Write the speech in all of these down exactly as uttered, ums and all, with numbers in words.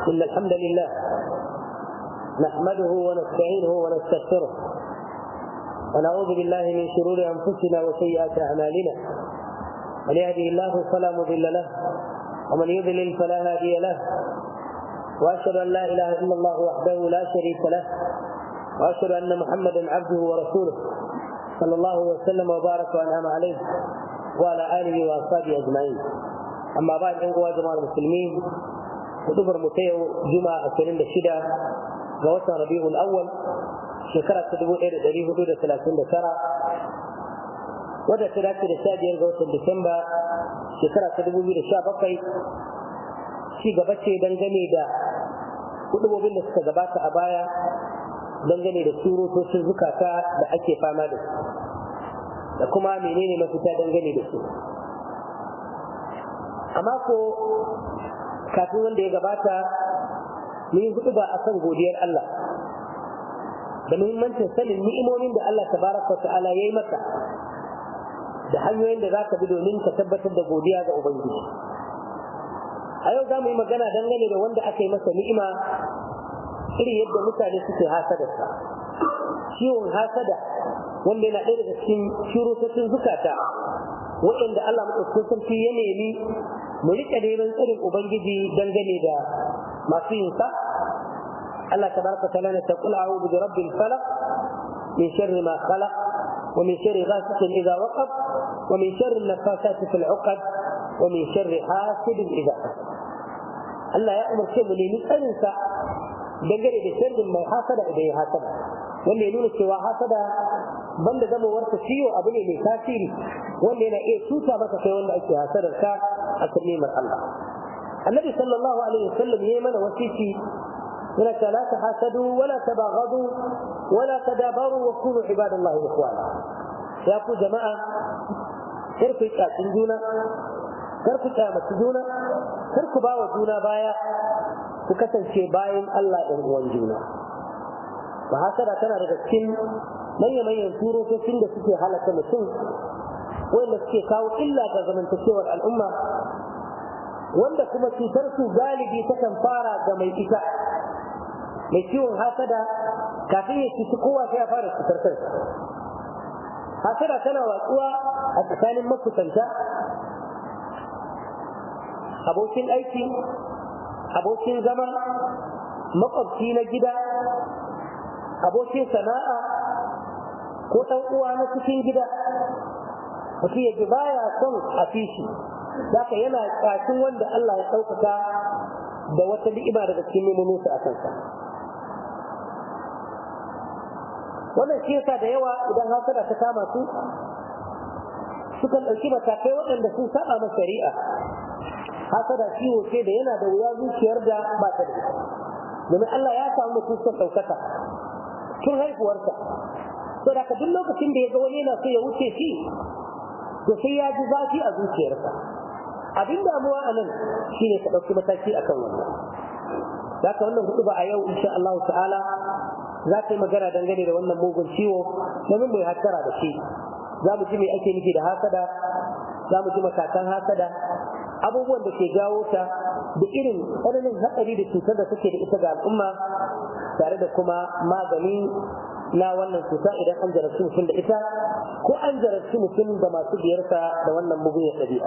إن الحمد لله نحمده ونستعينه ونستغفره ونعوذ بالله من شرور أنفسنا وسيئات أعمالنا من يهده الله فلا مضل له ومن يضلل فلا هادي له وأشهد أن لا إله إلا الله وحده لا شريك له وأشهد أن محمدا عبده ورسوله صلى الله وسلم وبارك وأنعم عليه وعلى آله وأصحابه أجمعين. أما بعد أيها جماعة المسلمين كتبر متيو جمعة عشرين شدة غوثا ربيع الأول شكرا تدبو إير دريه حدود ثلاثين سنة ودا ثلاثة رسالة غوثا ديسمبر شكرا تدبو بير شابقي shi gaba ce dangane da kudubobin da suka gabata a baya dangane da surutocin zukata da ake fama da su da kuma menene mafita dangane da su. A mako kafin wanda ya gabata mun hudu ba a kan godiyar Allah da muhimmancin sanin ni'imomin da Allah tabaraka wa ta'ala ya yi maka da hanyoyin da za ka bi domin ka tabbatar da godiya ga Ubangiji. A yau za mu yi magana dangane da wanda aka yi masa ni'ima irin yadda mutane suke hasadarsa. Ciwon hasada wanda yana ɗaya daga cikin shirutocin zukata waɗanda Allah maɗaukakin sarki ya nemi mu riƙa neman tsirin Ubangiji dangane da masu yin sa. Allah tabaraka ta'ala na ta qul a'udhu bi rabbil falaq min sharri ma khalaq wa min sharri ghasiqin idha waqab wa min sharri an-naffasati fil 'uqad wa min sharri hasidin idha hasad. Allah ya umarce mu nemi tsarin sa dangane da sharrin mai hasada idan ya hasada, wanda ya nuna cewa hasada banda zama warta ciwo abu ne mai tasiri wanda yana iya cuta maka kai wanda ake hasadar ka a kan neman Allah. Annabi sallallahu alaihi wasallam ya yi mana wasiki yana ta la tahasadu wala tabaghadu wala tadabaru wa kunu ibadallahi ikhwana. Ya ku jama'a kar ku yi juna, kar ku kyamaci juna, kar ku bawa juna baya, ku kasance bayan Allah ɗan uwan juna. Ba hasada tana daga cikin manya-manyan turotocin da suke halaka mutum wanda suke kawo illa ga zamantakewar al'umma, wanda kuma cutar su galibi takan fara ga mai ita. Mai ciwon hasada kafin ya cuci kowa sai ya fara cutar kansa. Hasada tana watsuwa a tsakanin makusanta, abokin aiki, abokin zama, makwabci na gida, abokin sana'a ko ɗan uwa na cikin gida. Mutum ya ji baya son a fishi, zaka yana ƙashin wanda Allah ya ɗaukaka da wata ni'ima daga cikin nemominsa a kansa. Wannan shi yasa da yawa idan hasada ta kama su sukan ɗauki matakai waɗanda sun saba ma shari'a. Hasada ciwo ce da yana da wuya zuciyar da ba ta da ita, domin Allah ya samu mutum son ɗaukaka tun haihuwarsa. Sai da duk lokacin da ya ga wani yana so ya wuce shi, to sai ya ji zafi a zuciyarsa. Abin damuwa a nan shine ka ɗauki mataki akan wannan. Zaka wannan hudu ba a yau insha Allah ta'ala za ta yi magana dangane da wannan mugun ciwo domin mu yi hattara da shi. Za mu ji me ake nufi da hasada, za mu ji matakan hasada, abubuwan da ke jawo ta da irin tsananin hatsari da cutar da suke da ita ga al'umma, tare da kuma magani na wannan cuta idan an jarabci mutum da ita ko an jarabci mutum da masu biyarsa da wannan mugun ɗabi'a.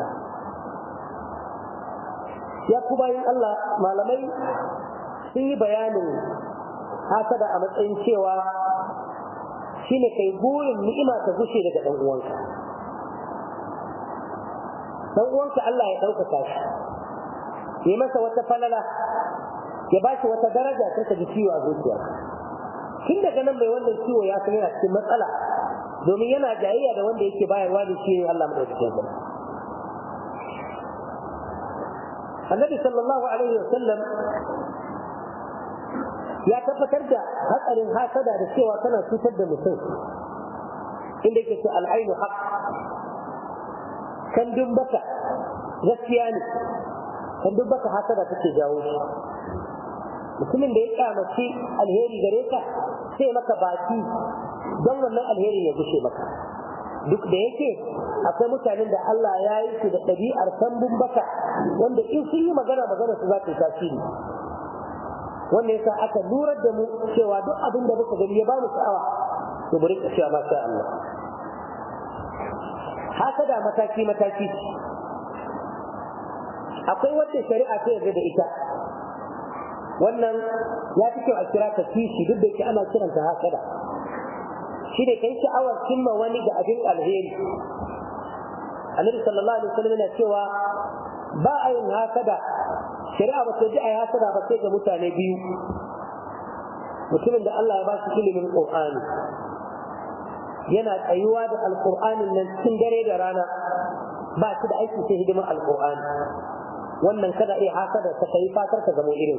Ya ku bayan Allah, malamai sun yi bayanin hasada a matsayin cewa shine kai burin ni'ima ta gushe daga ɗan uwanka. Dan uwanka Allah ya ɗaukaka shi, ya masa wata falala, ya ba shi wata daraja ta ji ciwo a zuciya. Tun daga nan mai wannan ciwo ya san yana cikin matsala, domin yana jayayya da wanda yake bayarwa da shi ne Allah madaukakin sarki. Annabi sallallahu alaihi wasallam ya tabbatar da hatsarin hasada da cewa tana cutar da mutum, inda yake ce al'ainu haq, kan dubbaka gaskiya ne, kan dubbaka hasada take jawo shi. Mutumin da ya kyamaci alheri gare ka sai maka baki don wannan alheri ya gushe maka. Duk da yake akwai mutanen da Allah ya yi su da ɗabi'ar sambun baka wanda in sun yi magana magana su za ta yi tasiri. wannan yasa aka lurar da mu cewa duk abin da muka gani ya ba mu sha'awa to bari ka cewa masha Allah. Hasada mataki mataki akwai wacce shari'a ta yarda da ita, wannan ya fi kyau a kira ta kishi duk da yake ana kiranta hasada. Shi ne kai sha'awar cimma wani da abin alheri. Annabi sallallahu alaihi wasallam yana cewa ba a yin hasada, shari'a ba ta ji a yi hasada ba sai ga mutane biyu. Mutumin da Allah ya ba shi ilimin Qur'ani yana tsayuwa da Alƙur'anin nan cikin dare da rana, ba shi da aiki sai hidimar Alƙur'ani, wannan kada iya hasada ta kai fatar ka zama irin.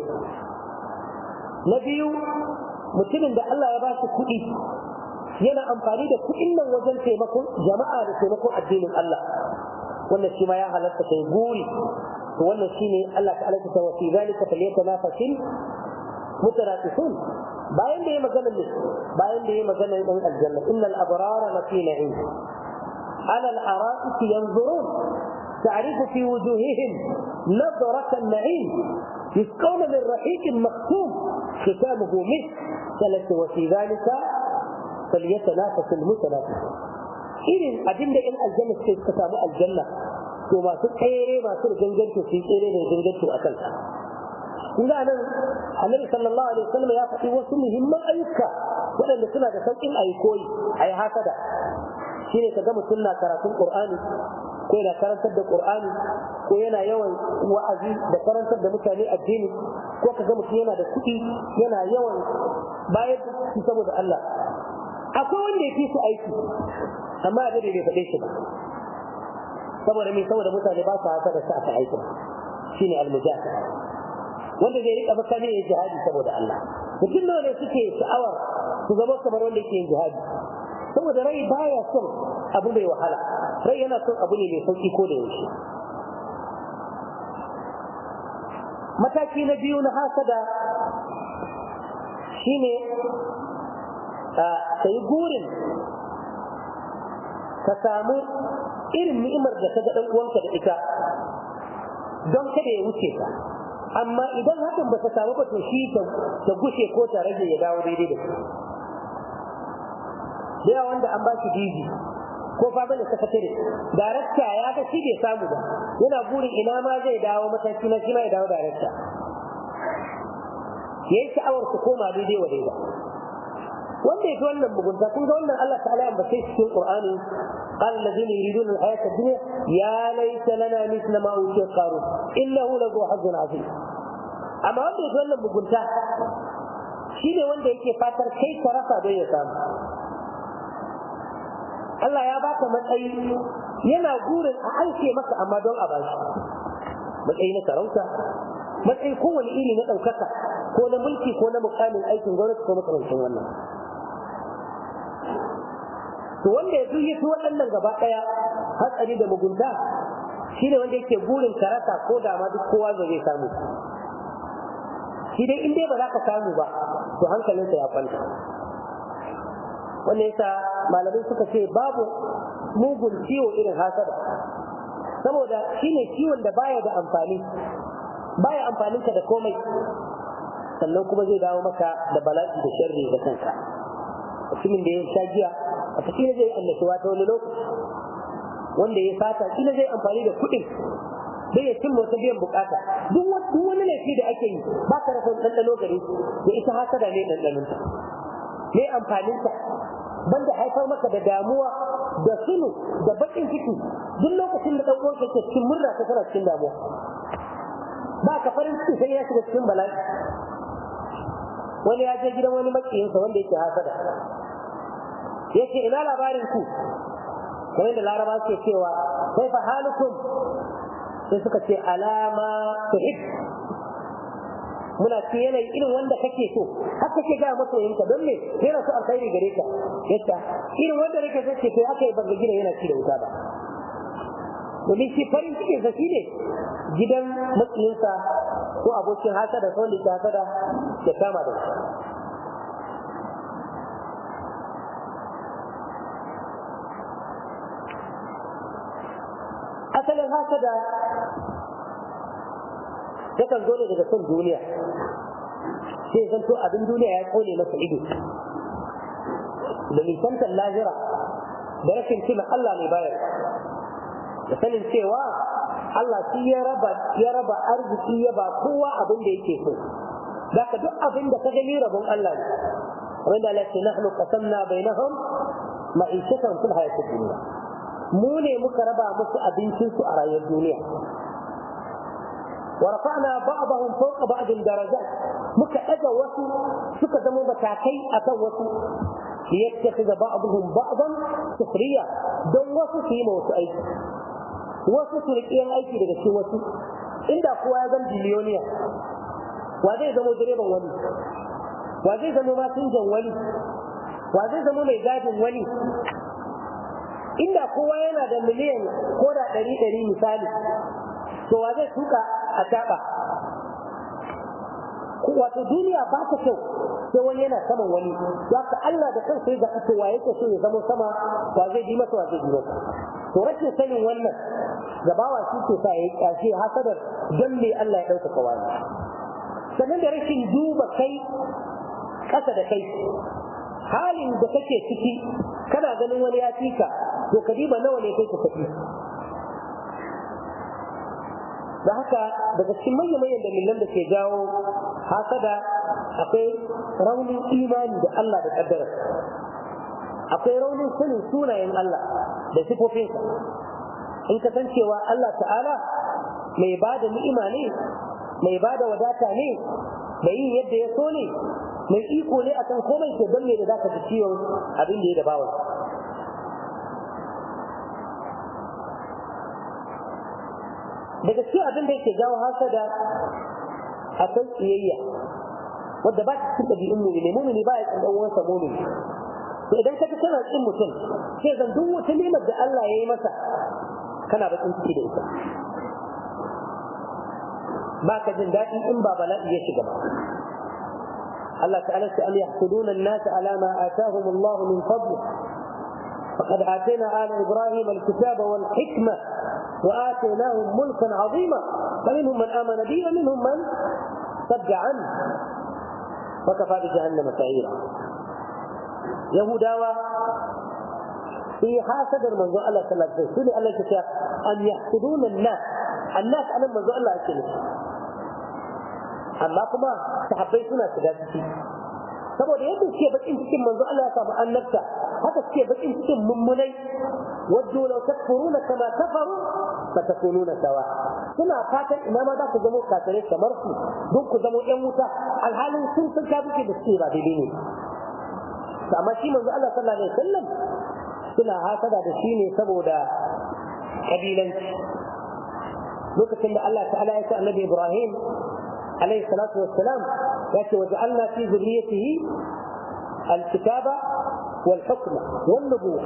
Na biyu, mutumin da Allah ya ba shi kuɗi yana amfani da kuɗin nan wajen taimakon jama'a da taimakon addinin Allah, wannan shi ma ya halatta kai guri. to wannan shine Allah ta'ala ta wa fi zalika falyatanafasil mutanafisun. bayan da yayi magana ne bayan da yayi magana dan aljanna innal abrara lafi na'im ala al-ara'ik yanzurun ta'rifu fi wujuhihim nadrat an-na'im يسقون من رحيق مختوم ختامه مسك ثلاث وفي ذلك فليتنافس المتنافسون. إذن أدل إن الجنة تسمى الجنة to masu tsere masu ganganto su tsere da ganganto a kanka. Kun ga nan Annabi sallallahu alaihi wasallam ya faɗi wasu muhimman ayyuka waɗanda suna da sauƙin ayi koyi ayi hasada. Shine kaga mutum na karatun Qur'ani ko yana karantar da Qur'ani ko yana yawan wa'azi da karantar da mutane addini ko kaga mutum yana da kuɗi yana yawan bayar da saboda Allah. Akwai wanda ya fi su aiki amma da bai faɗe shi ba. saboda me saboda mutane ba su haka da sa aka aika shine al-mujahid wanda zai rika makami ya jihadi saboda Allah. mutum ne suke sha'awar su zama kamar wanda yake yin jihadi saboda rai baya son abu mai wahala, rai yana son abu ne mai sauki ko da yaushe. mataki na biyu na hasada shine ka yi gurin ka samu irin ni'imar da ka ga dan uwanka da ita don kada ya wuce ka, amma idan hakan ba ta samu ba to shi ta gushe ko ta rage ya dawo daidai da shi. da yawa wanda an ba shi diji ko fa bane sakatare darakta ya ga shi bai samu ba yana burin ina ma zai dawo mataki na shi ma ya dawo darakta, yayi sha'awar su koma daidai wa daidai. wanda yake wannan mugunta kun ga wannan Allah ta'ala ya ambace cikin Qur'ani قال الذين يريدون الحياة الدنيا يا ليت لنا مثل ما أوتي قارون إنه لذو حظ عظيم. أما wanda yake wannan mugunta shine wanda yake fatar kai ka rasa don ya samu. Allah ya baka matsayi yana gurin a aike maka amma don a bashi matsayi na sarauta, matsayi kowane iri na ɗaukaka ko na mulki ko na mukamin aikin gwamnati ko makamancin wannan. to wanda ya zuye su waɗannan gaba ɗaya hatsari da mugunta shine wanda yake burin karata ko da ma duk kowa zai samu. shi dai in dai ba za ka samu ba to hankalinsa ya kwanta. wannan yasa malamai suka ce babu mugun ciwo irin hasada, saboda shine ciwon da baya da amfani baya amfaninka da komai sannan kuma zai dawo maka da bala'i da sharri da kanka. mutumin da ya sha giya a cikin zai annashuwa ta wani lokaci, wanda ya fata kila zai amfani da kuɗin sai ya cimma wata biyan bukata. duk wani laifi da ake yi ba ka rasa ɗanɗano gare da ita hasada ne ɗanɗanonta ne amfaninta banda haifar maka da damuwa da sunu da baƙin ciki duk lokacin da ɗan uwanka ke cikin murna ka tana cikin damuwa ba ka farin ciki sai ya shiga cikin bala'i. wani ya je gidan wani makiyinsa wanda yake hasada yace ina labarin ku kamar da laraba ke cewa sai fa halukum sai suka ce alama tuhib muna ce yanayi irin wanda kake so har kake ga masoyinka don me yana so alkhairi gare ka yace irin wanda nake so ce to aka yi banga gida yana ci da wuta ba. domin shi farin cikin sa shine gidan makiyinsa ko abokin hasada ko wanda ke hasada ya kama da shi. asalin hasada yakan zo ne daga son duniya sai zanto abin duniya ya kone masa ido da nisantar lahira da rashin tuna Allah ne bayar da sanin cewa Allah shi ya raba ya raba arziki ya ba kowa abin da yake so zaka duk abin da ka gani rabon Allah ne wanda Allah ya nahnu qasamna bainahum ma'ishatan fil hayatid dunya mu ne muka raba musu abincin su a rayuwar duniya wa rafa'na ba'dahum fawqa ba'd darajat muka daga wasu suka zama matakai akan wasu liyattakhidha ba'dhum ba'dan sukhriya don wasu su yi wasu aiki wasu su riƙe aiki daga cikin wasu inda kowa ya zama biliyoniya wa zai zama direban wani wa zai zama masinjan wani wa zai zama mai gadin wani inda kowa yana da miliyan ko da ɗari ɗari misali to wa zai tuka a taɓa wato duniya ba ta kyau sai wani yana saman wani za ka Allah da kansa ya zaɓi wa yake so ya zama sama wa zai bi masa wa zai bi masa to rashin sanin wannan gabawa shi ke sa ya yi ƙarshe hasadar don me Allah ya ɗaukaka wani sannan da rashin duba kai ƙasa da kai halin da kake ciki kana ganin wani ya fika to ka diba nawa ne kai ka tafi da haka daga cikin manyan manyan dalilan da ke jawo hasada akwai raunin imani da Allah da kaddara akwai raunin sanin sunayen Allah da sifofinsa in ka san cewa Allah ta'ala mai ba da ni'ima ne mai ba da wadata ne mai yin yadda ya so ne mai iko ne akan komai ke don me da zaka ji ciwon abin da ya da bawa daga cikin abin da yake jawo hasada akwai tsiyayya wadda ba ta cikin ɗabi'un mumini mumini ba ya tsan ɗan uwansa mumini to idan ka ji kana cin mutum sai zan duk wata nimar da Allah ya yi masa kana bakin ciki da ita ba ka jin daɗi in ba bala'i ya shiga ba Allah ta'ala ce an yahsuduna an-nas ala ma atahum Allah min fadli faqad atayna ala ibrahim al-kitaba wal hikma wa atainahum mulkan 'azima faminhum man amana bi wa minhum man sadda an wa kafa bi jahannama sa'ira yahudawa في حاسد المنزوع الله صلى الله عليه وسلم الله يقول أن يحسدون الناس الناس أنا المنزوع الله أكله amma kuma sahabbai suna shiga ciki saboda yadda suke bakin cikin manzo Allah ya samu annabta haka suke bakin cikin mummunai waddu law takfuruna kama kafaru fatakununa sawa suna fatan ina ma za ku zama kafirai kamar su don ku zama yan wuta alhalin sun san kafirci da suke ba daidai ne amma shi manzo Allah sallallahu alaihi wasallam suna hasada da shi ne saboda kabilanci lokacin da Allah ta'ala ya sa annabi Ibrahim عليه الصلاة والسلام يأتي وجعلنا في ذريته الكتاب والحكم والنبوة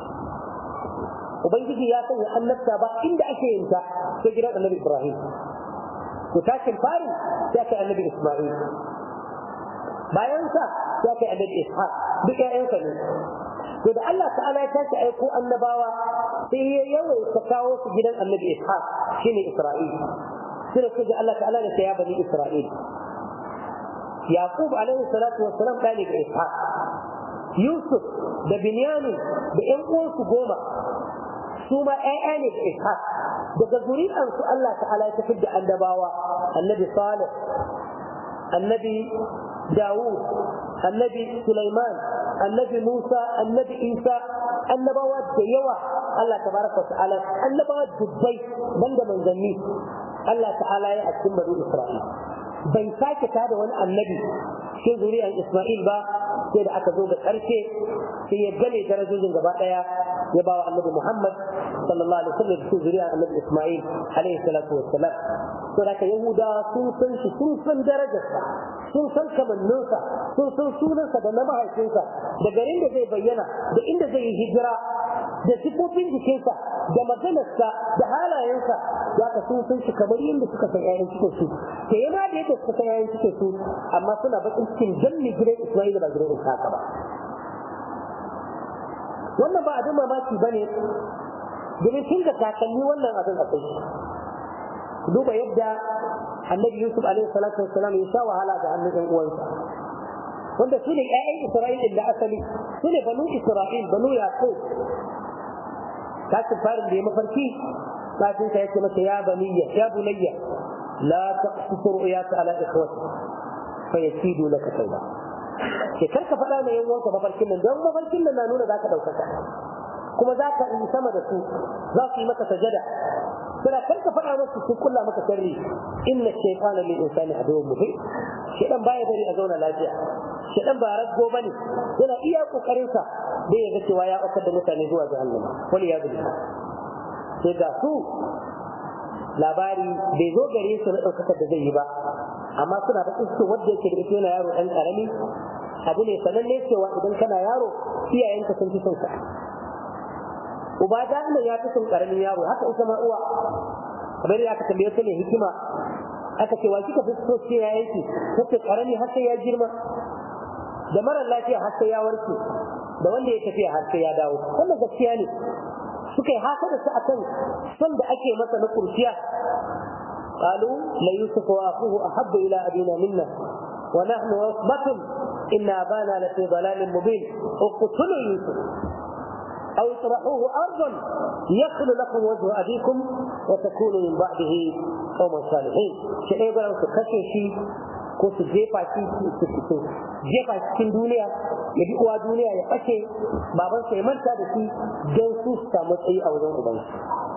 وبيجي يا سيدي أن نكتب عند أشياء أنت تجرى النبي إبراهيم وتاكل فارس تاكل النبي إسماعيل ما ينسى تاكل النبي إسحاق بك ينسى إذا الله تعالى تاكل أيقو النبوة هي يوم تكاوس جدا النبي إسحاق شيني إسرائيل sai ku ji Allah ta'ala da ya bani Isra'il Yaqub alaihi salatu wassalam dali ga Ishaq Yusuf da Binyamin da ƴan uwansu goma su ma ƴaƴa ne ga Ishaq daga zuri'an su Allah ta'ala ya tafi da annabawa annabi Salih annabi Dawud annabi Sulaiman annabi Musa annabi Isa annabawa da yawa Allah tabaraka wa ta'ala annabawa dubbai banda manzanni Allah ta'ala ya a cikin bani Isra'il bai sake tada wani annabi cikin zuriyar Isma'il ba sai da aka zo ga ƙarshe sai ya gane darajojin gaba ɗaya ya ba wa annabi Muhammad sallallahu alaihi wasallam cikin zuriyar annabi Isma'il alaihi salatu wassalam to da Yahuda sun san shi sun san darajarsa sun san kamanninsa sun san sunansa da na mahaifinsa da garin da zai bayyana da inda zai yi hijira da sifofin jikinsa da maganarsa da halayensa za ka sun san shi kamar yadda suka san ƴaƴan cikin su ke yana da yadda suka san ƴaƴan cikin su amma suna bakin cikin janni gidan Isma'ila ba gidan Ishaqa ba wannan ba abin mamaki bane domin tun da kakanni wannan abin akwai duba yadda annabi Yusuf alaihi salatu wassalam ya sha wahala ga hannun ɗan uwansa wanda su ne ƴaƴan Isra'il da asali su ne banu Isra'il banu Yaqub kafin farin da ya mafarki kafin sa yake masa ya baniya ya bunayya la taqsusu ru'yaka ala ikhwati fayakidu laka kayda ke karka faɗa mai yan uwanka mafarkin nan don mafarkin nan na nuna zaka ɗaukaka kuma zaka yi sama da su za su yi maka sajada sai karka faɗa musu su kulla maka sharri inna shaytana lil insani aduwwun mubin shedan baya bari a zauna lafiya shedan ba raggo bane yana iya kokarin sa da ya ga cewa ya aukar da mutane zuwa jahannama wani ya gudu sai ga su labari bai zo gare su na ɗaukakar da zai yi ba amma suna da isko wanda yake da ita yana yaro ɗan ƙarami abu ne sananne cewa idan kana yaro iyayenka sun fi son ka uba da Allah ya fi son ƙaramin yaro haka ita ma uwa kamar da aka tambaye ta ne hikima aka ce wa kika fi so ce yayanki kace ƙarami har sai ya girma da mara lafiya har sai ya warke da wanda ya tafiya har sai ya dawo wannan gaskiya ne suka yi haka da su akan son da ake masa na kurciya قالوا ليوسف واخوه احب الى ابينا منا ونحن عصبة ان ابانا لفي ضلال مبين اقتلوا يوسف او اطرحوه ارضا يخل لكم وجه ابيكم وتكونوا من بعده قوما صالحين شيء يقول لك كشف شيء ko su jefa shi su jefa cikin duniya ya bi uwa duniya ya ɓace baban sa ya manta da shi don su su samu tsayi a wajen ubansu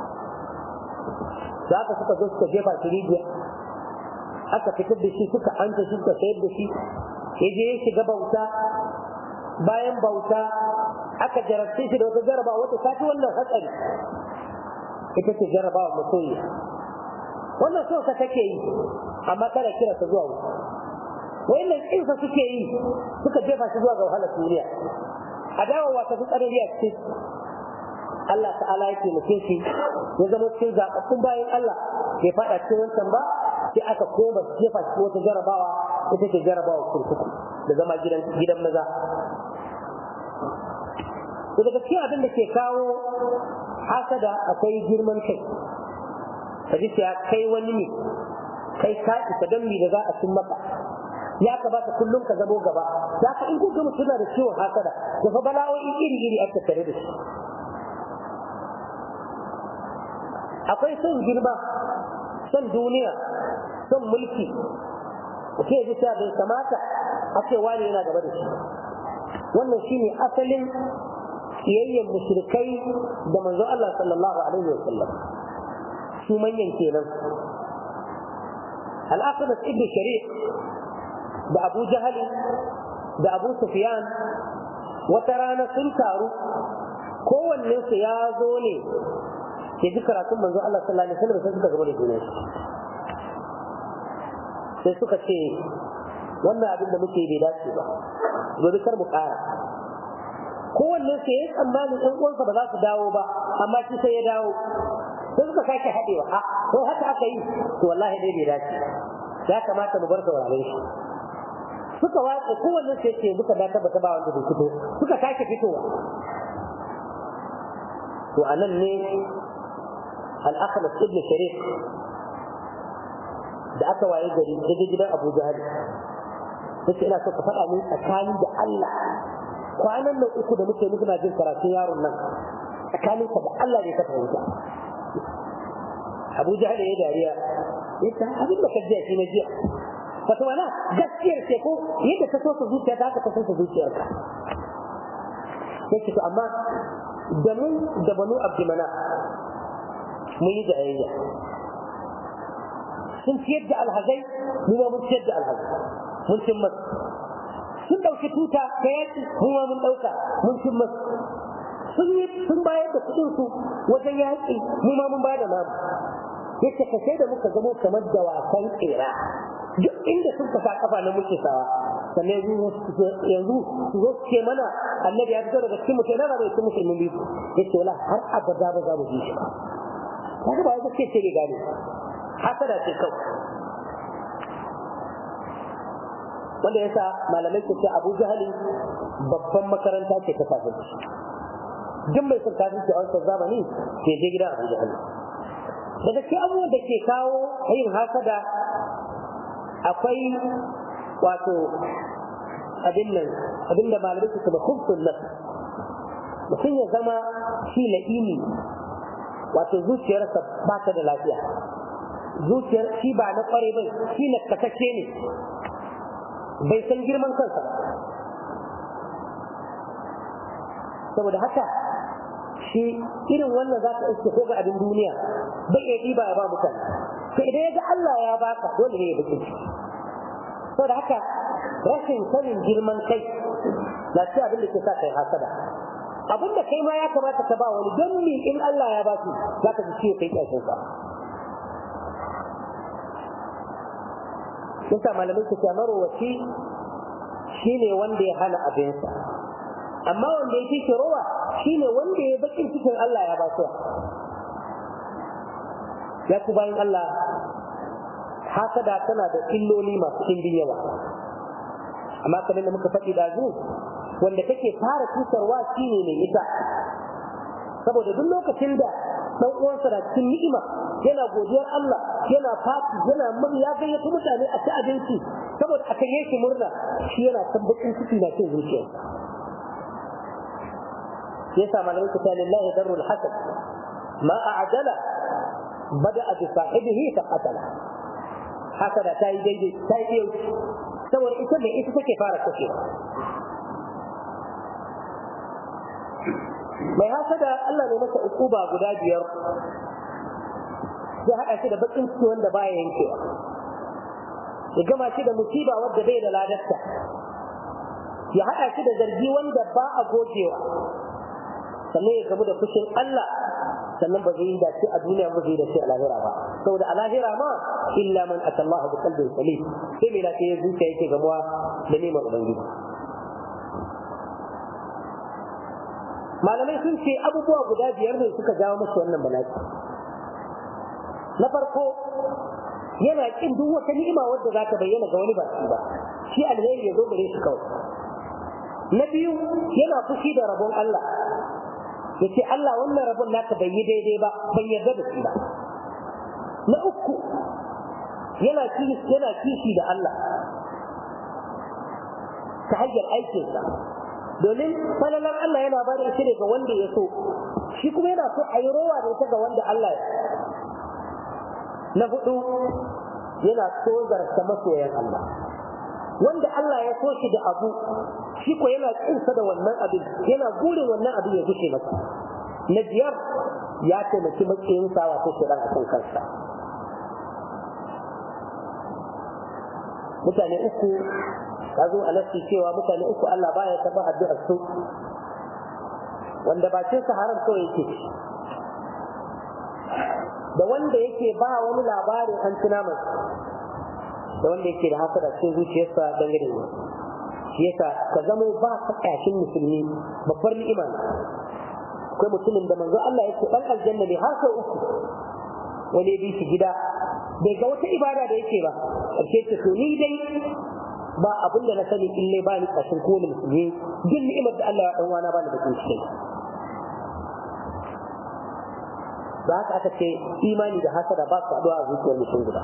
da aka suka zo suka jefa shi rijiya aka fitar da shi suka anta shi suka sayar da shi ya je ya shiga bauta bayan bauta aka jarabce shi da wata jarabawa wata ta fi wannan hatsari ita ce jarabawa masoyi wannan so ka take yi amma kada kira ta zuwa wuta wayannan kinsa suke yi suka jefa shi zuwa ga wahalar duniya adawa ta fi tsanani a cikin Allah ta'ala yake mutum shi ya zama cikin zaɓaɓɓun bayan Allah bai faɗa cikin wancan ba sai aka koma jefa shi wata jarabawa ita ce jarabawa kurkuku da zama gidan gidan maza to daga cikin abin da ke kawo hasada akwai girman kai kaji ya kai wani ne kai ka isa don mi da za a cin maka ya kamata kullum ka zamo gaba za ka in kuka mutum da ciwon hasada da fa bala'o'i iri iri aka tare da shi akwai son girma son duniya son mulki mutum ya ji cewa bai kamata a ce wani yana gaba da shi wannan shine asalin kiyayyen mushrikai da manzon Allah sallallahu alaihi wa sallam su manyan kenan al-aqdas ibn shariq da abu jahal da abu sufyan wata rana sun taru kowanne su ya zo ne ke ji karatun manzo Allah sallallahu alaihi wasallam sai suka gaba da juna sai suka ce wannan abin da muke bai dace ba gobe kar mu ƙara kowanne su yayi tsammanin ɗan uwansa ba za su dawo ba amma shi sai ya dawo sai suka sake haɗewa a ko haka aka yi to wallahi dai bai dace ya kamata mu bar sauraron shi suka watsa kowanne sai ce duka da tabbata ba wanda bai fito suka sake fitowa to anan ne al-akhlas ibn sharif da aka waye gari daga gidan Abu Jahal sai ina so ka faɗa min tsakani da Allah kwanan nan uku da muke muku na jin karatun yaron nan tsakanin ka da Allah ne ka fahimta Abu Jahal ya dariya ita abin da kaje shi ne jiya wato mana gaskiyar ce ko yadda ta so ta zuciya ta ka so ta zuciyarka sai to amma da mu da banu abdimana mun yi jayayya sun ciyar da alhazai mu ma mun ciyar da alhazai mun cin masu sun ɗauki tuta ta yaki mu ma mun ɗauka mun cin masu sun yi sun bayar da kuɗin su wajen yaƙi mu ma mun bayar da namu yace ka sai da muka zamo kamar da wasan tsira duk inda sun kasa kafa na muke sawa sannan yanzu su zo ce mana annabi ya fito daga cikin mutum na bai cikin musulmin biyu yace wala har abada ba za mu ji shi ba kaga ba wai ce ce ne gane hasada ce kawai wanda yasa malamai su ce Abu Jahali babban makaranta ce ta kafirci duk mai son kafirci a wancan zamani ke je gidan Abu Jahali daga cikin abubuwan da ke kawo yin hasada akwai wato abin nan abin da malamai suka ba kubtun nan mutum ya zama shi la'ini wato zuciyarsa ba ta da lafiya zuciyar shi ba na kware bai shi na kasashe ne bai san girman kansa saboda haka shi irin wannan za ka iske ko ga abin duniya bai iya ɗiba ya ba mutane sai idan ya ga Allah ya baka dole ne ya bakin ciki saboda haka rashin sanin girman kai na ci abin da ke sa kai hasada abin da kai ma ya kamata ka ba wani don ni in Allah ya ba su za ka ji ciwo kai ƙarshen sa yasa malamai su ce marowaci shine wanda ya hana abinsa amma wanda ya fi rowa shine wanda ya bakin cikin Allah ya ba su ya ku bayan Allah hasada tana da illoli masu ɗimbin yawa amma kamar da muka faɗi da zu wanda take fara cutarwa shine ne ita saboda duk lokacin da dan uwansa da cikin ni'ima yana godiyar Allah yana fati yana murya ya gayyato mutane a ci abinci saboda aka yi shi murna shi yana tabbatin ciki na cin zuciyarsa yasa malamai ta lillahi darul hasad ma a'jala bada'a bi sahibihi fa qatala hasada ta yi daidai ta yi yau saboda ita ne ita take fara kashewa mai hasada Allah ne masa ukuba guda biyar ya haɗa shi da bakin ciki wanda baya yankewa ya gama shi da musiba wadda bai da ladarta ya haɗa shi da zargi wanda ba a gogewa sannan ya gamu da fushin Allah sannan ba zai yi da shi a duniya ba zai da shi a lahira ba saboda a lahira ma illa man atallaha bi qalbin salim sai mai lafiya zuciya yake gamuwa da neman ubangiji malamai sun ce abubuwa guda biyar ne suka jawo masa wannan bala'i na farko yana kin duk wata ni'ima wadda za ta bayyana ga wani baki ba shi alheri ya zo gare shi kawai na biyu yana fushi da rabon Allah ya ce Allah wannan rabon naka bai yi daidai ba bai yarda da shi ba na uku yana yana kishi da Allah ta hanyar aikinsa domin falalar Allah yana ba da shi ga wanda ya so shi kuma yana so a yi rowa da ita ga wanda Allah ya na hudu yana tozarta masoyan Allah wanda Allah ya so shi da abu shi ko yana kinsa da wannan abin yana gurin wannan abin ya gushe masa na biyar ya taimaki makiyinsa wato shirin a kan kansa mutane uku ya zo a nasi cewa mutane uku Allah baya taɓa addu'ar su wanda bakin sa haram kawai yake da wanda yake ba wani labarin an tuna masa da wanda yake da hasada cikin zuciyarsa dangane da shi yasa ka zamo ba ka kashin musulmi babbar ni'ima akwai mutumin da manzo Allah yake dan aljanna ne har sau uku wani bi shi gida bai ga wata ibada da yake ba karshe ta to ni dai ba abin da na sani in ne ba ni kashin kowane musulmi duk ni'imar da Allah ya dan wana ba ni da kunshi ba haka aka ce imani da hasada ba su haɗuwa a zuciyar mutum guda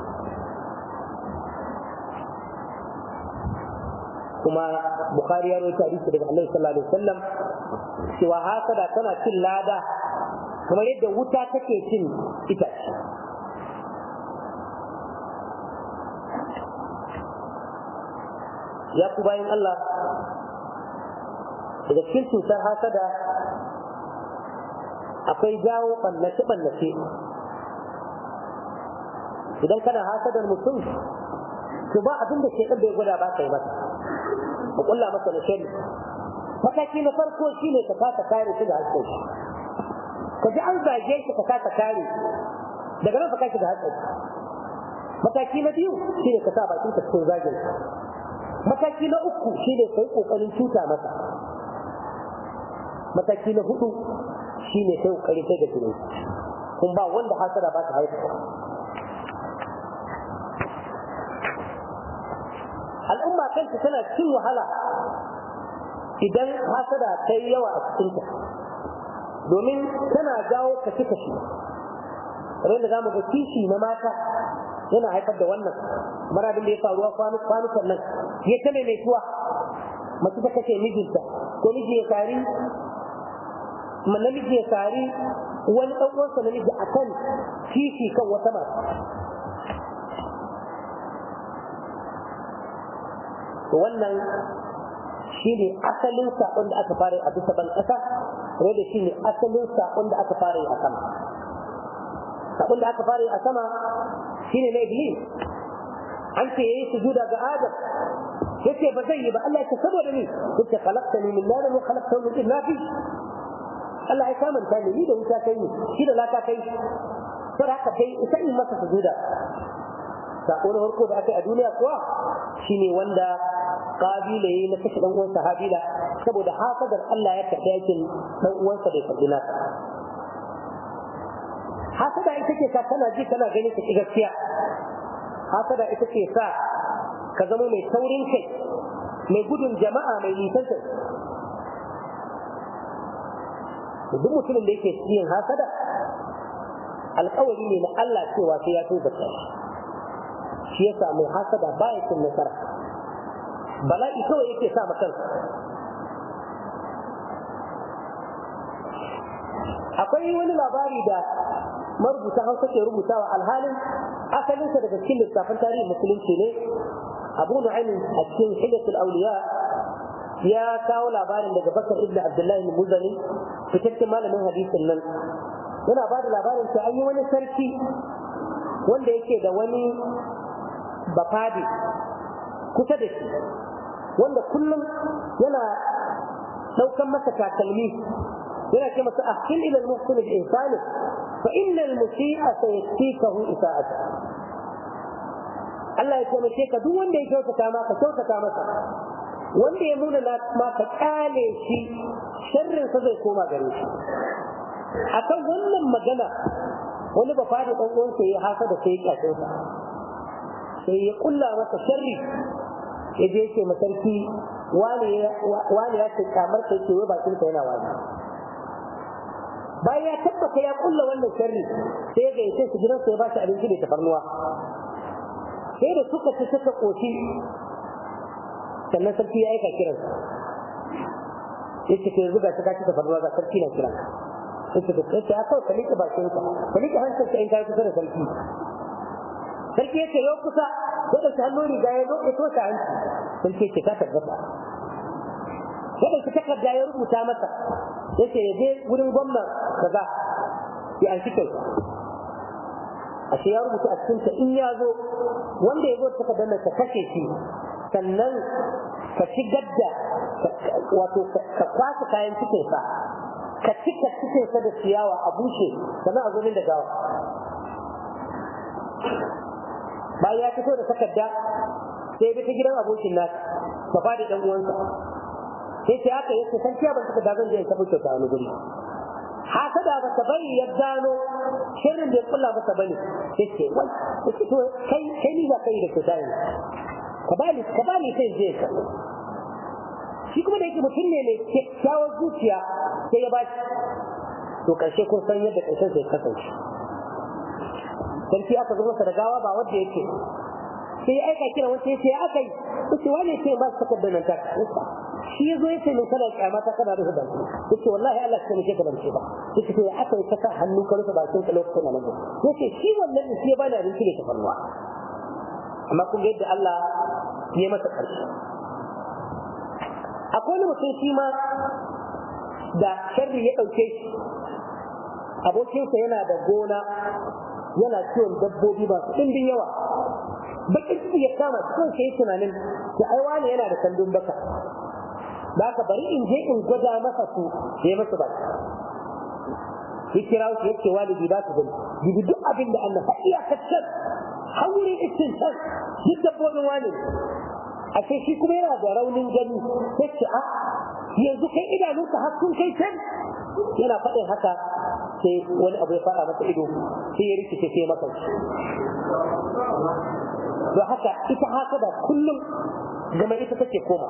kuma Bukhari ya rawaita hadisi daga Annabi sallallahu alaihi wasallam cewa hasada tana cin lada kamar yadda wuta take cin itace ya ku bayan Allah daga cikin cutar hasada akwai jawo ɓallace-ɓallace idan kana hasadar mutum to ba abin da ke ɗan bai gwada ba ka yi masa ka ƙulla masa na shari mataki na farko shi ne ka kasa kare shi da haskar shi ka ji an zage shi ka kasa kare daga nan ka kashi da haskar shi mataki na biyu shi ne ka sa bakin ka cikin zagin mataki na uku shi ne ka yi ƙoƙarin cuta masa mataki na hudu shi ne sai kokari sai da jini kun ba wanda hasada ba ta haifa al'umma kanta tana cikin wahala idan hasada ta yi yawa a cikinta domin tana jawo kashe-kashe kamar yadda zamu ga kishi na mata yana haifar da wannan kamar abin da ya faruwa kwanukan nan ya ta mai tuwa mace ta kashe mijinta ko miji ya kari namiji ya kari wani ɗan uwansa namiji akan kishi kan wata mata. wannan shi ne asalin saƙon da aka fara a bisa ban ƙasa kuma da shi ne asalin saƙon da aka fara a sama. Saƙon da aka fara a sama shi ne na Iblis. An ce ya yi sujuda ga Adam ya ce ba zai yi ba Allah ya ce saboda ni kuka kalakta ni min narin wa kalakta min ɗin nafi Allah ya kamanta ni ni da wuta kai ni shi da laka kai sai haka kai isa in masa sujuda. Saƙo na farko da aka yi a duniya kuwa shine wanda Kabila yayi na kashe dan uwansa Habila saboda hasadar Allah ya karɓi yakin dan uwansa bai karɓi nasa. Hasada ita ce sa kana ji kana gani ka ci gaskiya. Hasada ita ce sa ka zama mai taurin kai, mai gudun jama'a, mai nisan kai. Duk mutumin da yake cikin hasada alƙawari ne na Allah cewa sai ya tuba shi. Shi yasa mai hasada baya cin nasara. Bala'i kawai yake sa ma kansa. Akwai wani labari da marubuta Hausa ke rubutawa alhalin asalinsa daga cikin littafin tarihin musulunci ne. Abu Nu'aym a cikin Hilyatul Awliya ya kawo labarin daga Bakar ibn Abdullahi al-Muzani fitaccen malamin hadisin nan. Yana ba da labarin cewa an yi wani sarki wanda yake da wani bafadi kusa da shi wanda kullum yana daukan masa takalmi yana ce masa ahsin ila al-muhsin bi insani fa inna al-musii'a sayatikahu isa'ata. Allah ya ce ka duk wanda ya kyautata maka kyautata masa, wanda ya muna ma ka kale shi sharrin sa zai koma gare shi. Akan wannan magana wani ba fadi dan uwansa ya haka da sai ya kace sai ya kulla masa sharri ya je ce masarki wani ya ce kamar kai ce wai bakin ka yana wani. Bayan ya tabbata ya kulla wannan sharri sai ya gaice su gidansa ya ba shi abinci da tafarnuwa. Sai da suka ci suka koshi sannan sarki ya aika kiransa. Ya ce ke zuga ta kaci tafarnuwa ga sarki na kiranka. Ya ce ka ce ya kawai ka liƙa bakinka ka liƙa hancinka in ka yi kusa da sarki. Sarki ya ce yau kusa ya ɗauki hannun riga ya zo ya tosa hanci. Sarki ya ce ka tabbata. Ya ɗauki takarda ya rubuta masa ya ce ya je wurin gwamnan kaza ya an shi kai. Ashe ya rubuta a cikin ta in ya zo wanda ya zo takardar nan ka kashe shi sannan ka shigar da wato ka kwasa kayan cikinsa ka cika cikinsa da ciyawa a bushe sannan a zo da gawa. Bayan ya fito da takarda sai ya bi ta gidan abokin nasa ka fadi dan uwansa sai sai aka yi san ciya ban takarda zan je in tabbata ta wani guri. Hasada ba ta bari ya gano shirin da ya kulla masa bane sai ce wai sai to kai kai ni za kai da ta dai ka bani ka bani sai je ka shi kuma da yake mutum ne mai kyakkyawar zuciya sai ya ba shi to karshe kun san yadda karshen sai kasance. Sarki aka zo masa da gawa ba wanda yake sai ya aika kira wanda yace aka yi yace wani yace ba su takardar nan ta shi yazo yace min kana kyamata kana da hudan yace wallahi Allah sai nake da barke ba yace to ya aka yi saka hannu ka rufe bakin ka lokacin nan yace shi wannan ne sai bana rinki da tafarwa amma kun ga yadda Allah ya masa karshe. Akwai wani mutum shi ma da sharri ya dauke shi abokinsa yana da gona yana ciwon dabbobi masu ɗimbin yawa bakin ciki ya kama cikin sai tunanin ya ai wani yana da sandun baka da aka bari in je in gwada masa su ya masa ba ya kira shi yake walidi ba su gani bibi duk abin da Allah fa iya kaccan haurin itin can duk dabbobin wani a sai shi kuma yana da raunin gani sai ce a yanzu kai idanunka har sun kai can yana faɗin haka sai wani abu ya fara masa ido sai ya rikice sai maka don haka ita haka da kullum game ita take koma.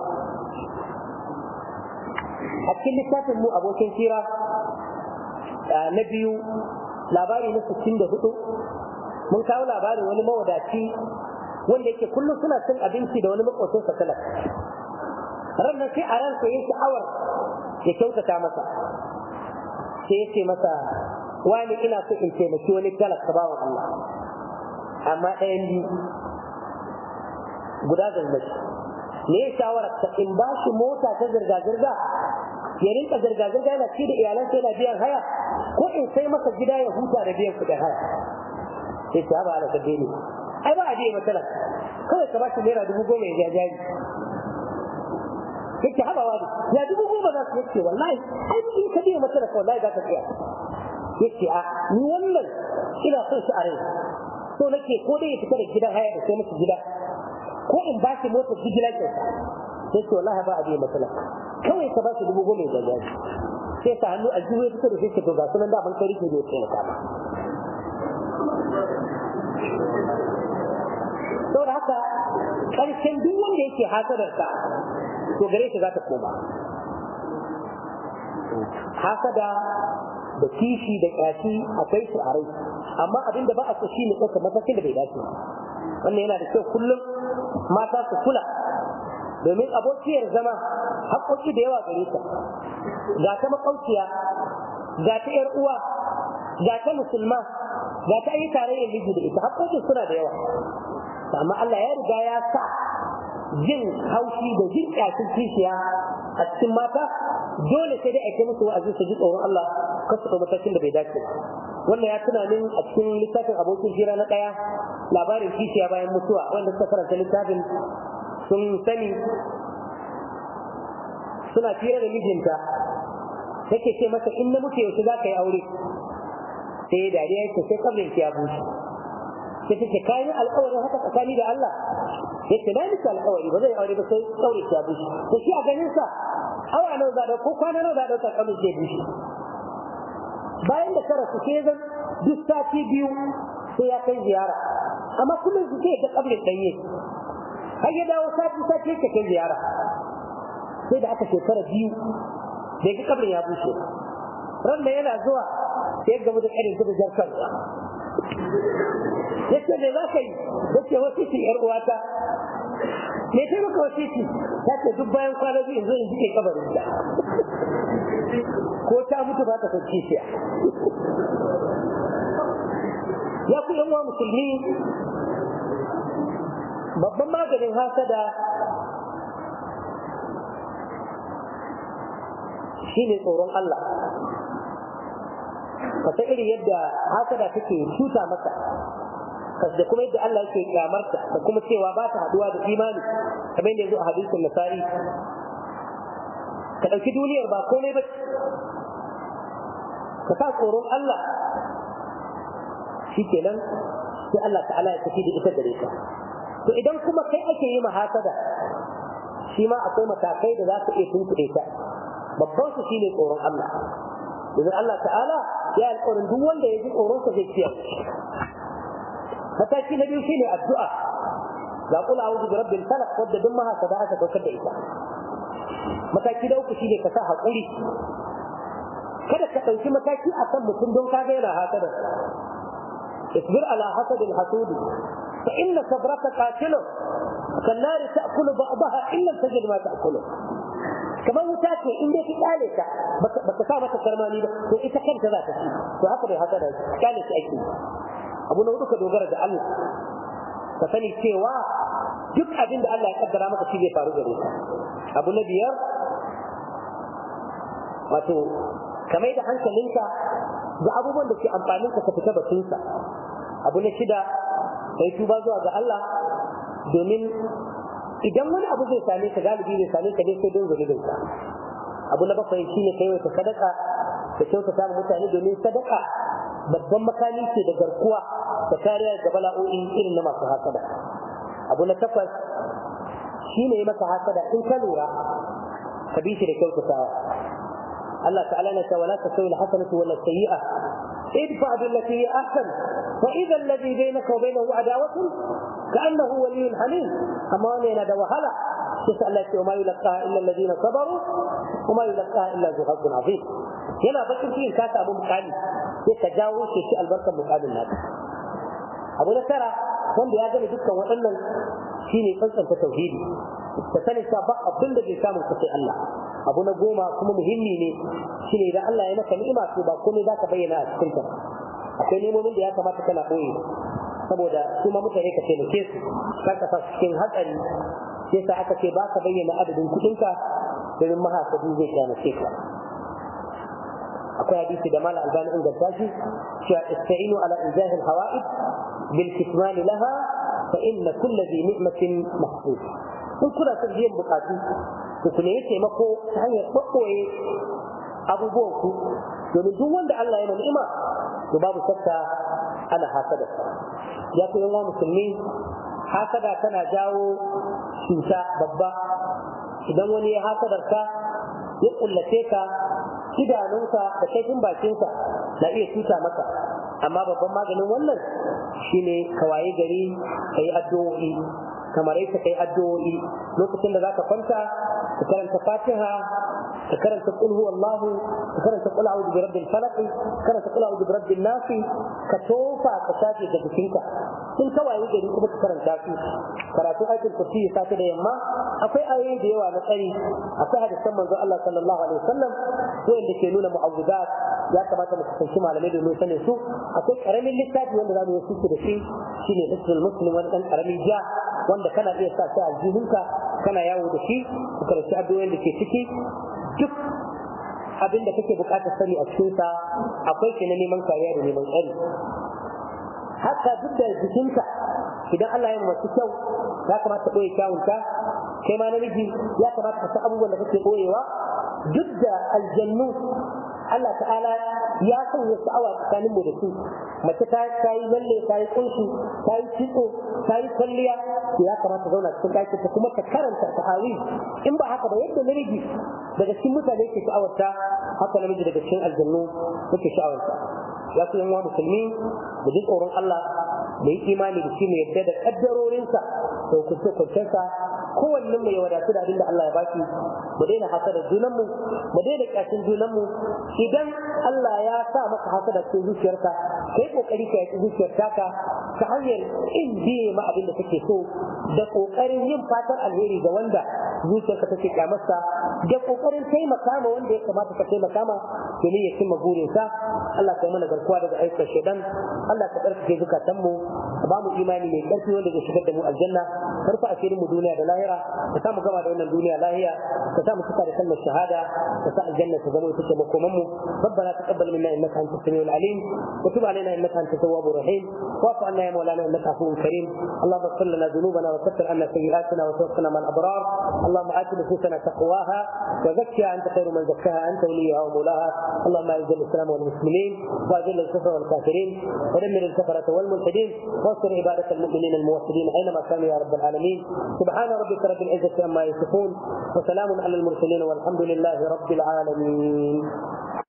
A cikin littafin mu abokin kira na biyu labari na sittin da hudu mun kawo labarin wani mawadaci wanda yake kullum suna cin abinci da wani makocinsa talaka. Ranar sai a ransa ya sha'awar ya kyautata masa, sai ya ce masa wani ina so in taimaki wani talaka bawan Allah, amma ɗayan biyu guda zazzabi me ya shawarar ta in ba shi mota ta zirga-zirga ya rinka zirga-zirga yana ci da iyalansa yana biyan haya, ko in sai masa gida ya huta da biyan kuɗin haya. Sai ta ba ala sabbe ne ai ba a biya matsalar kawai ka ba shi naira dubu goma ya jajari. Yake haɓa wani ya dubu goma za su yake wallahi ai in ka biya matsalar ka wallahi za ka tsaya. Yake a ni wannan ina son shi a rai so nake ko dai ya fita da gidan haya da sai masa gida ko in ba shi motar jigilar kyauta. Sai ce wallahi ba a biya matsalar kawai ka ba shi dubu goma ya jajari. Sai ta hannu a jiwo ya fita da sai to ga sunan da ban kai rike da ya taimaka ba. Saboda haka ƙarshen duk wanda yake hasadarka to gare shi za ta koma. Hasada da kishi da ƙyashi akwai su a rai, amma abin da ba a so shi ne ɗaukar matakin da bai dace. Wannan yana da kyau kullum mata su kula, domin abokiyar zama haƙoƙi da yawa gare ta. Ga ta maƙauciya, ga ta ‘yar uwa, ga ta musulma, ga ta yi tarayyar miji da ita, haƙoƙin suna da yawa. Amma Allah ya riga ya sa jin haushi da jin ƙyashin kishiya a cikin mata, dole sai dai ake musu wa'azi su ji tsoron Allah kar su ɗau matakin da bai dace ba. Wannan ya tuna min a cikin littafin abokin hira na ɗaya labarin kishiya bayan mutuwa, wanda suka karanta littafin sun sani. Suna fira da mijinta take ce masa in na mutu yaushe za ka yi aure, sai dariya yake sai kabrin ya bushe. Sai take kayan alƙawarin haka tsakani da Allah, yace na miki alƙawari ba zai aure ba sai kaure ya bushe. To shi a ganin sa awa nawa za da ko kwana nawa za da ta kabrin ya bushe. Bayan da karasu sai zan duk sati biyu sai ya kai ziyara, amma kullum su ce da kabrin danye har ya dawo sati sati yake kai ziyara. Sai da aka shekara biyu bai ga kabrin ya bushe. Ran da yana zuwa sai ga mutum irin da jarkar yace me za ka yi? Yace wasiti yar uwata. Me ta maka wasiti? Ta ce duk bayan kwana biyu in zo in jike kabarin ta, ko ta mutu ba ta sauke shi. Ya ku yan uwa musulmi, babban maganin hasada shine tsoron Allah. Ka san irin yadda hasada take cuta maka, da kuma yadda Allah yake kyamarta, da kuma cewa ba ta haduwa da imani kamar yadda yazo a hadisin Nasa'i. Ka dauki duniyar ba komai ba, ka sa tsoron Allah, shikenan sai Allah ta'ala ya tafi da ita gare ka. To idan kuma kai ake yi mahasada, shi ma akwai matakai da za ka iya tunkuɗe ta. Babban su shine tsoron Allah. Domin Allah ta'ala ya alƙawarin duk wanda ya ji tsoronsa zai ciyar. Mataki na biyu shine addu'a. Ga qul a'udhu bi rabbil falaq wadda duk mahasada aka daukar da ita. Mataki da uku shine ka sa haƙuri. Kada ka ɗauki mataki akan mutum don kaga yana hasada. Isbir ala hasadil hasudi fa inna sabraka qatilu kan-nari ta'kulu ba'daha illa tajid ma ta'kulu. Kamar wuta ce in dai ka kyale ta baka sa mata karmani ba to ita kanta za ta ci. To haka bai haka da kyale shi ake. Abu na hudu ka dogara da Allah, ka sani cewa duk abin da Allah ya kaddara maka shi zai faru gare ka. Abu na biyar, wato ka mai da hankalinka ga abubuwan da ke amfanin ka ka fita batunsa. Abu na shida, ka yi tuba zuwa ga Allah, domin idan wani abu zai same ka galibi zai same ka dai sai don zunubin ka. Abu na bakwai shine kai wata sadaka da kyautata ma mutane, domin sadaka babban makami ce da garkuwa da kariya ga bala'o'i irin na masu hasada. Abu na takwas shine yi maka hasada in ka lura ka bi shi da kyautatawa. Allah ta'ala na ce wala tasawi al-hasanatu wala sayyi'a idfa billati hi ahsan fa idha alladhi bainaka wa bainahu adawatun ka'annahu waliyyun hamim. Amma wannan yana da wahala, sai Allah ya ce ma yulqa illa alladhina sabaru wa ma yulqa illa zu hazzin azim. yana bakin cikin ka samu mukami sai ka jawo shi ci albarkar mukamin naka. abu na tara wanda ya gane dukkan waɗannan shine tsantsanta tauhidi da sanin cewa ba abin da zai samu ka sai Allah. abu na goma kuma muhimmi ne shine idan Allah ya maka ni'ima to ba komai zaka bayyana a cikin ta. akwai nemomin da ya kamata kana boye saboda kuma mutane ka taimake su kar ka sa cikin hatsari sai sa aka ce ba ka bayyana adadin kuɗinka domin mahasadi zai kyamace ka. akwai hadisi da mala albani inganta shi cewa ista'inu ala inzahi alhawa'id bil kitman laha fa inna kulli dhi ni'matin mahsud. kun kuna son biyan bukatu to ku ne taimako ta hanyar ɓaɓɓoye abubuwan ku domin duk wanda Allah ya ni'ima to babu shakka ana hasada. ya ku yan musulmi, hasada tana jawo cuta babba. idan wani ya hasadar ka ya kullace ka, idanunka da kaifin bakinka na iya cuta maka, amma babban maganin wannan shine ka waye gari kai addu'o'i kamar yadda kai addu'o'i lokacin da zaka kwanta ka karanta Fatiha, ka karanta qul huwallahu, ka karanta qul a'udhu birabbil falaq, ka karanta qul a'udhu birabbin nas, ka tofa ka shafe da jikinka. in ka waye gari kuma ka karanta su karatu ayatul kursi safe da yamma. akwai ayoyi da yawa na tsari, akwai hadisan manzo Allah sallallahu alaihi wasallam wanda ke nuna mu'awwidat, ya kamata mu kasance malamai domin sanin su. akwai karamin littafi wanda zamu yi suke da shi shine Hisnul Muslim, wani dan karamin ja wanda kana iya sa shi a aljihunka kana yawo da shi ka karanci addu'o'in da ke ciki. duk abin da kake bukatar sani a cikin sa akwai shi na neman kariya da neman tsari. haka duk da jikinka idan Allah ya yi masu kyau ya kamata ka ɓoye kyawunka, kai ma namiji ya kamata ka san abubuwan da kake ɓoyewa. duk da aljannu Allah ta'ala ya sanya sha'awa tsakanin mu da su, mace ta yi lalle, ta yi kunshi, ta yi kitso, ta yi kwalliya, ya kamata zauna cikin ɗaki ta kuma ta karanta tahawi. in ba haka ba yadda namiji daga cikin mutane ke sha'awarta, haka namiji daga cikin aljannu yake sha'awarta. ya ku yan musulmi, da ji tsoron Allah da yi imani da shi mai yadda da kaddarorinsa da hukunce-hukuncensa. kowanne mu ya wadatu da abin da Allah ya baki. mu daina hasada junanmu, mu daina kyashin junanmu. idan Allah ya sa maka hasada cikin zuciyarka, kai kokari ka yaki zuciyar taka ta hanyar in biye ma abin da kake so, da kokarin yin fatan alheri ga wanda zuciyarka take kyamarsa, da kokarin taimaka ma wanda ya kamata ka taimaka ma domin ya cimma burinsa. Allah ka yi mana garkuwa daga aikar shaidan. Allah ka tsarkake zukatanmu, ka ba mu imani mai ƙarfi wanda zai shigar da mu aljanna. karfa asirin mu duniya da lahira, ka sa mu gama da wannan duniya lahiya, ka sa mu cika da kalmar shahada, ka sa aljanna ta zama ita ce makoman mu. ربنا تقبل منا انك انت السميع العليم وتب علينا انك انت التواب الرحيم واعف عنا يا مولانا انك عفو كريم. اللهم اغفر لنا ذنوبنا وكفر عنا سيئاتنا وتوفنا مع الابرار. اللهم آت نفوسنا تقواها وزكها انت خير من زكاها انت وليها ومولاها. اللهم اعز الاسلام والمسلمين واذل الكفر والكافرين ودمر الكفرة والملحدين وانصر عبادك المؤمنين الموحدين اينما كانوا يا رب العالمين. سبحان ربك رب العزة عما يصفون وسلام على المرسلين والحمد لله رب العالمين.